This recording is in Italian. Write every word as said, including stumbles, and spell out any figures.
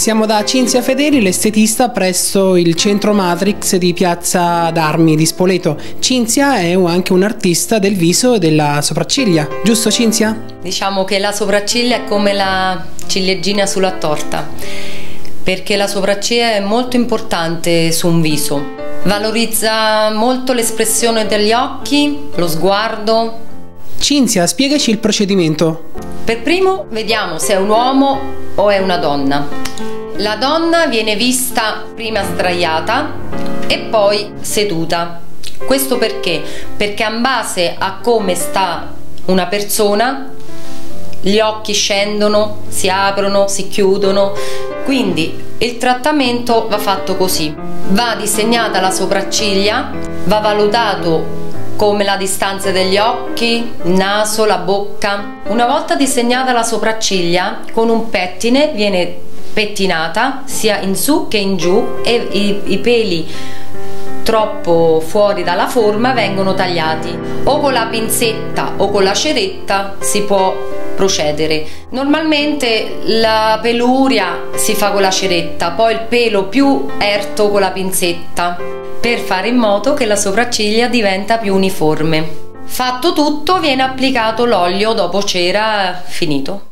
Siamo da Cinzia Fedeli, l'estetista presso il centro Matrix di Piazza d'Armi di Spoleto. Cinzia è anche un'artista del viso e della sopracciglia, giusto Cinzia? Diciamo che la sopracciglia è come la ciliegina sulla torta, perché la sopracciglia è molto importante su un viso. Valorizza molto l'espressione degli occhi, lo sguardo. Cinzia, spiegaci il procedimento. Per primo vediamo se è un uomo o è una donna. La donna viene vista prima sdraiata e poi seduta. Questo perché? Perché in base a come sta una persona gli occhi scendono, si aprono, si chiudono. Quindi il trattamento va fatto così: va disegnata la sopracciglia, va valutato come la distanza degli occhi, il naso, la bocca. Una volta disegnata la sopracciglia, con un pettine viene pettinata sia in su che in giù e i, i peli troppo fuori dalla forma vengono tagliati. O con la pinzetta o con la ceretta si può procedere. Normalmente la peluria si fa con la ceretta, poi il pelo più erto con la pinzetta, per fare in modo che la sopracciglia diventa più uniforme. Fatto tutto, viene applicato l'olio dopo cera finito.